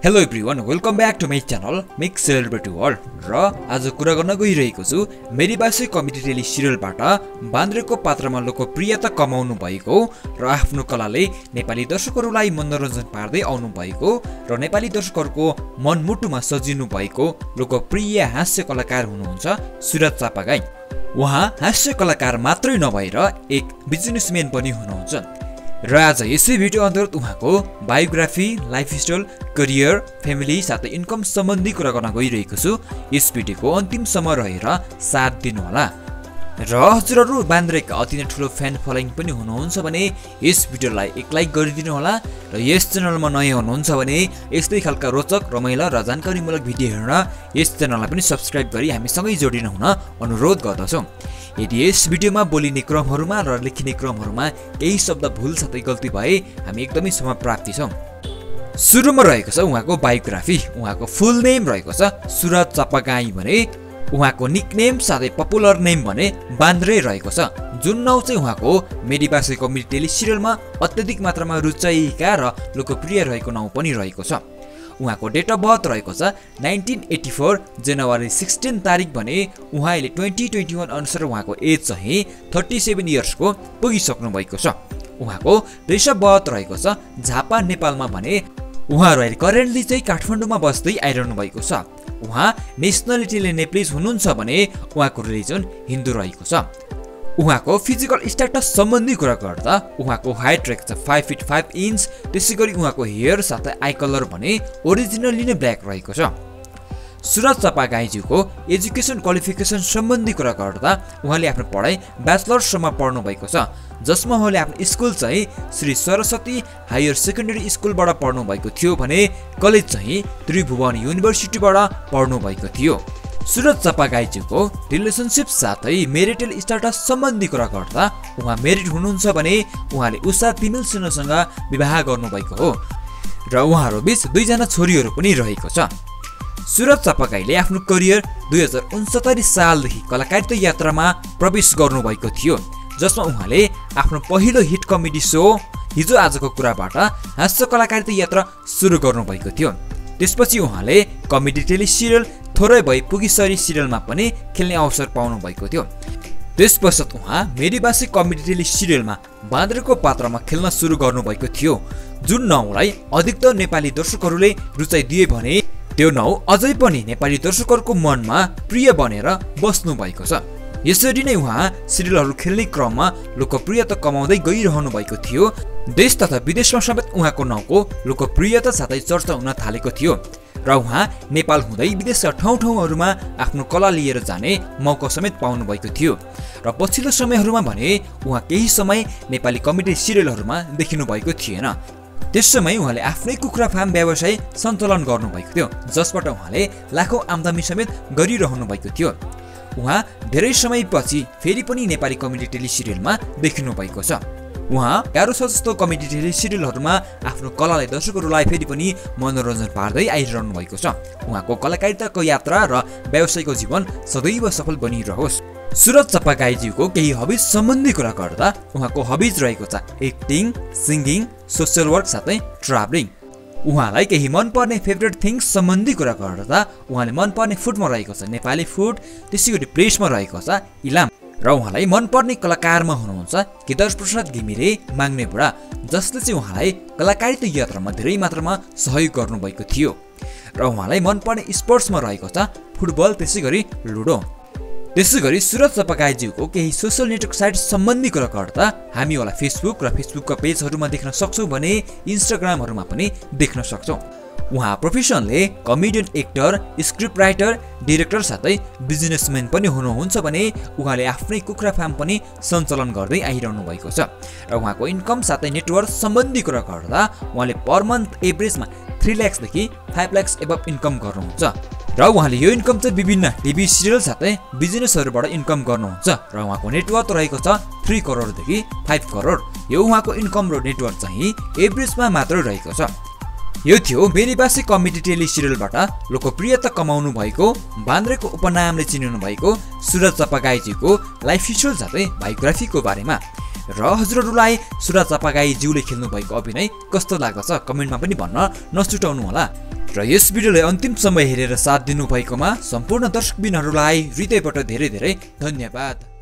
Hello everyone, welcome back to my channel make celebrity world. र आज कुरा गर्न गइरहेको छु मेरी बासे कमेडी टेली सिरियलबाट बान्द्रेको पात्रमा लोकप्रियता कमाउनु भएको र आफ्नो कलाले नेपाली दर्शकहरूलाई मनोरञ्जन पार्दै आउनु भएको र नेपाली दर्शकहरूको मनमुटुमा सजिनु भएको लोकप्रिय हास्य कलाकार हुनुहुन्छ सुरज चापागाई। उहाँ हास्य कलाकार मात्रै नभएर एक बिजनेसम्यान पनि हुनुहुन्छ र आज यसै भिडियो अन्तर्गत उहाँको बायोग्राफी, लाइफस्टाइल, करियर, फ्यामिली साथै इन्कम सम्बन्धी कुरा गर्न गइरहेको छु। यस भिडियोको अन्तिमसम्म रहेर साथ दिनुहोला। र हजुरहरू बान्द्रेका अति नै ठुलो फ्यान फलोइङ पनि हुनुहुन्छ भने यस भिडियोलाई एक लाइक गरिदिनु होला र यस च्यानलमा नयाँ हुनुहुन्छ भने यस्तै खालका रोचक, रमाइलो र जानकारीमूलक भिडियो हेर्न यस च्यानललाई पनि सब्स्क्राइब गरी हामीसँगै जोडिनु हुन अनुरोध गर्दछौँ। यदि यस भिडियोमा बोलिने क्रमहरूमा र लेखिने क्रमहरूमा केही शब्द भुल साथै गल्ती भए हामी एकदमै क्षमा प्राप्ति छौँ। सुरुमा रहेको छ उहाँको बायोग्राफी। उहाँको फुल नेम रहेको छ सुरज चापागाई भने उहाँको निकनेम साथै पपुलर नेम भने बान्द्रे रहेको छ, जुन नाउँ चाहिँ उहाँको मेरी बासे कमेडी टेली सिरियलमा अत्यधिक मात्रामा रुचाइएका र लोकप्रिय रहेको नाउँ पनि रहेको छ। उहाँको डेट अफ बर्थ रहेको छ 1984 जनवरी 16 तारिक भने उहाँले 2021 अनुसार उहाँको एज चाहिँ 37 इयर्सको पुगिसक्नु भएको छ। उहाँको प्लेस अफ बर्थ रहेको छ झापा नेपालमा भने उहाँहरू अहिले करेन्टली चाहिँ काठमाडौँमा बस्दै आइरहनु भएको छ। उहाँ नेसनालिटीले नेप्लिज हुनुहुन्छ भने उहाँको रिलिजन हिन्दू रहेको छ। उहाँको फिजिकल स्ट्याटस सम्बन्धी कुरा गर्दा उहाँको हाइट रहेको छ 5 फिट 5 इन्च। त्यसै गरी उहाँको हेयर साथै आई कलर भने ओरिजिनली नै ब्ल्याक रहेको छ। सुरज चापागाईज्यूको एजुकेसन क्वालिफिकेसन सम्बन्धी कुरा गर्दा उहाँले आफ्नो पढाइ ब्याचलर्ससम्म पढ्नु भएको छ, जसमा उहाँले आफ्नो स्कुल चाहिँ श्री सरस्वती हायर सेकेन्डरी स्कुलबाट पढ्नु भएको थियो भने कलेज चाहिँ त्रिभुवन युनिभर्सिटीबाट पढ्नु भएको थियो। सुरज चापागाईज्यूको रिलेसनसिप साथै मेरिटल स्ट्याटस सम्बन्धी कुरा गर्दा उहाँ मेरिड हुनुहुन्छ भने उहाँले उषा तिमिल सिन्हासँग विवाह गर्नुभएको हो र उहाँहरू बीच दुईजना छोरीहरू पनि रहेको छ। सुरज चापागाईले आफ्नो करियर 2069 सालदेखि कलाकारिता यात्रामा प्रवेश गर्नुभएको थियो, जसमा उहाँले आफ्नो पहिलो हिट कमेडी सो हिजो आजको कुराबाट हास्य कलाकारिता यात्रा सुरु गर्नुभएको थियो। त्यसपछि उहाँले कमेडी टेली सिरियल थोरै भए पुगिसरी सिरियलमा पनि खेल्ने अवसर पाउनु भएको थियो। त्यसपश्चात उहाँ मेरी बासे कमेडी टेली सिरियलमा बान्द्रेको पात्रमा खेल्न सुरु गर्नुभएको थियो, जुन नाउँलाई अधिकतर नेपाली दर्शकहरूले रुचाइदिए भने त्यो नाउँ अझै पनि नेपाली दर्शकहरूको मनमा प्रिय बनेर बस्नु भएको छ। यसरी नै उहाँ सिरियलहरू खेल्ने क्रममा लोकप्रियता कमाउँदै गइरहनु भएको थियो। देश तथा विदेशमा समेत उहाँको नाउँको लोकप्रियता साथै चर्चा हुन थालेको थियो र उहाँ नेपाल हुँदै विदेशका ठाउँहरूमा आफ्नो कला लिएर जाने मौका समेत पाउनु भएको थियो। र पछिल्लो समयहरूमा भने उहाँ केही समय नेपाली कमेडी सिरियलहरूमा देखिनु भएको थिएन। त्यस समय उहाँले आफ्नै कुखुरा फार्म व्यवसाय सञ्चालन गर्नुभएको थियो, जसबाट उहाँले लाखौँ आम्दानी समेत गरिरहनु भएको थियो। उहाँ धेरै समयपछि फेरि पनि नेपाली कमेडी टेली सिरियलमा देखिनु भएको छ। उहाँ गारो छ जस्तो कमेडी टेली सिरियलहरूमा आफ्नो कलालाई दर्शकहरूलाई फेरि पनि मनोरञ्जन पार्दै आइरहनु भएको छ। उहाँको कलाकारिताको यात्रा र व्यवसायको जीवन सदैव सफल बनिरहोस्। सुरज चापागाईज्यूको केही हबिज सम्बन्धी कुरा गर्दा उहाँको हबिज रहेको छ एक्टिङ, सिङ्गिङ, सोसियल वर्क साथै ट्राभलिङ। उहाँलाई केही मनपर्ने फेभरेट थिङ्स सम्बन्धी कुरा गर्दा उहाँले मनपर्ने फुडमा रहेको छ नेपाली फुड, त्यसै गरी प्लेसमा रहेको छ इलाम र उहाँलाई मनपर्ने कलाकारमा हुनुहुन्छ केदार प्रसाद घिमिरे माग्ने बुढा, जसले चाहिँ उहाँलाई कलाकारिता यात्रामा धेरै मात्रामा सहयोग गर्नुभएको थियो र उहाँलाई मनपर्ने स्पोर्ट्समा रहेको छ फुटबल, त्यसै गरी लुडो। त्यसै गरी सुरज चापागाईज्यूको केही सोसियल नेटवर्क साइट सम्बन्धी कुरा गर्दा हामी होला फेसबुक र फेसबुकका पेजहरूमा देख्न सक्छौँ भने इन्स्टाग्रामहरूमा पनि देख्न सक्छौँ। उहाँ प्रोफेसनले comedian, actor, script writer, director साथै बिजनेसम्यान पनि हुनुहुन्छ भने उहाँले आफ्नै कुखुरा फार्म पनि सञ्चालन गर्दै आइरहनु भएको छ र उहाँको इन्कम साथै नेटवर्थ सम्बन्धी कुरा गर्दा उहाँले पर मन्थ एभरेजमा 3 लाखदेखि 5 लाख एबभ इन्कम गर्नुहुन्छ र उहाँले यो इन्कम चाहिँ विभिन्न टिभी सिरियल साथै बिजनेसहरूबाट इन्कम गर्नुहुन्छ र उहाँको नेटवर्थ रहेको छ 3 करोडदेखि 5 करोड। यो उहाँको इन्कम र नेटवर्थ चाहिँ एभरेजमा मात्र रहेको छ। यो थियो मेरी बासे कमेडी टेली सिरियलबाट लोकप्रियता कमाउनु भएको बान्द्रेको उपनामले चिनिनु भएको सुरज चापागाईज्यूको लाइफस्टाइल साथै बायोग्राफीको बारेमा। र हजुरहरूलाई सुरज चापागाईज्यूले खेल्नु भएको अभिनय कस्तो लाग्दछ कमेन्टमा पनि भन्न नछुटाउनु होला। र यस भिडियोलाई अन्तिमसम्म हेरेर साथ दिनुभएकोमा सम्पूर्ण दर्शकबिनहरूलाई हृदयबाट धेरै धेरै धन्यवाद।